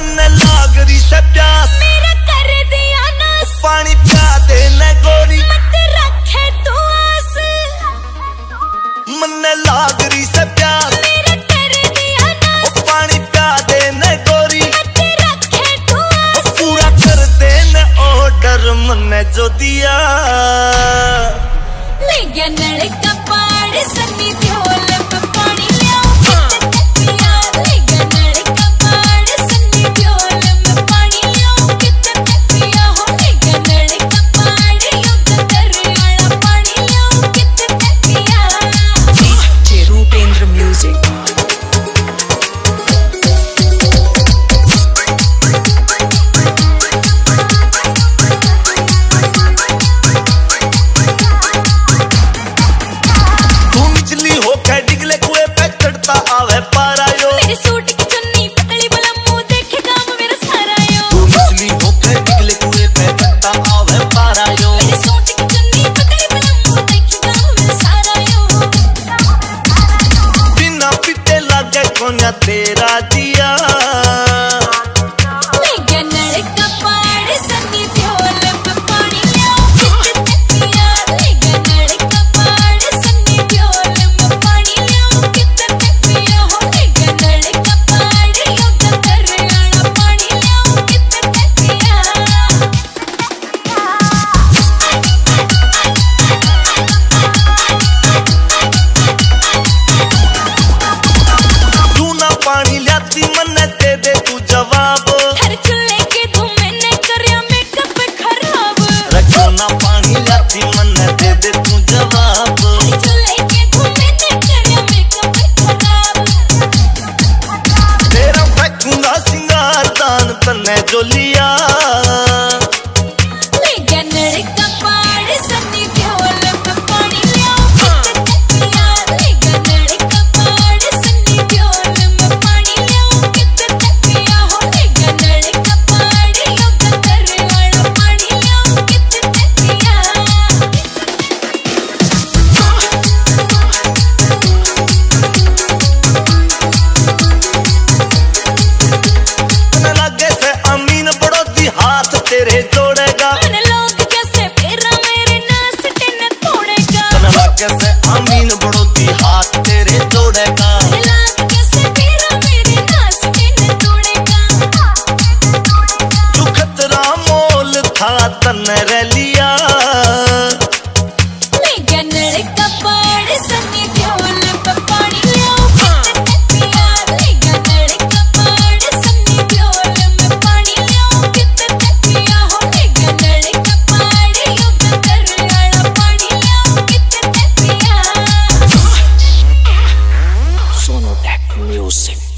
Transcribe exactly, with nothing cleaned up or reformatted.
मन लाग रही से प्यास मेरा कर दिया नास पानी पिया दे न गोरी मत रखे तू आस मन लाग रही से प्यास मेरा कर दिया नास पानी पिया दे न गोरी मत रखे तू आस पूरा कर दे न ऑर्डर मन जो दिया ले गया नलका पाड़ सनी ढोल पे पानी लियाओ कितने पिया ले गया नलका पाड़ सनी ढोल में पानी लियाओ कितने पिया हो ले गया नलका पाड़ युद्ध कर वाला पानी लियाओ कितने पिया डीजे रूपेंद्र म्यूजिक आवे पारायो मेरे सूट की चुन्नी पतली वाला मुंह देखे काम मेरा सारा यो तू मछली होके निकले कुएं पे चढ़ता आवे पारायो मेरे सूट की चुन्नी पतली वाला मुंह देखे काम मेरा सारा यो बिना पीते लागे कोन्या तेरा जिया ले गया नलका पाड़ सनी ढोल पे पानी लियाओ कितने पिया ले गया नलका पाड़ सनी ढोल में पानी लियाओ कितने पिया हो ले गया नलका पाड़ युद्ध कर वाला पानी लियाओ कितने पिया तू ना पानी लाती मन दे दे तू जवाब हर चुल्हे के धुएं ने करया मेकअप खराब रखो ना पानी लाती मन दे दे तू जवाब हर चुल्हे के धुएं ने करया मेकअप खराब तेरा फेंकूंगा सिंगार दान तन्ने जो लिया ले गया नलका पाड़ सनी ढोल पे पानी लियाओ कितने पिया ले गया नलका पाड़ सनी ढोल में पानी लियाओ कितने पिया हो ले गया नलका पाड़ युद्ध कर वाला पानी लियाओ कितने पिया न लगे से अमीन बड़ोदी हाथ तेरे जोड़ेगा मन लोग कैसे फेरा मेरे नास टिन तोड़ेगा न लगे से अमीन बड़ोदी हाथ तेरे जोड़ेगा मन लोग कैसे फेरा मेरे नास टिन तोड़ेगा जो खतरा मोल था तन्ने रे लिया ले गया नलका पाड़ सनी ढोल पे पानी लियाओ कितने पिया ले गया नलका पाड़ सनी ढोल में पानी लियाओ कितने पिया हो ले गया नलका पाड़ युद्ध कर वाला पानी लियाओ कितने पिया Sonotek Music